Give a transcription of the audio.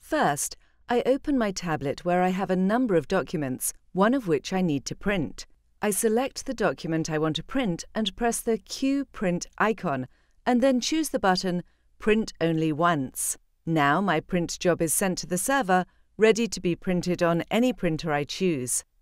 First, I open my tablet where I have a number of documents, one of which I need to print. I select the document I want to print and press the Q Print icon, and then choose the button Print Only Once. Now my print job is sent to the server, ready to be printed on any printer I choose.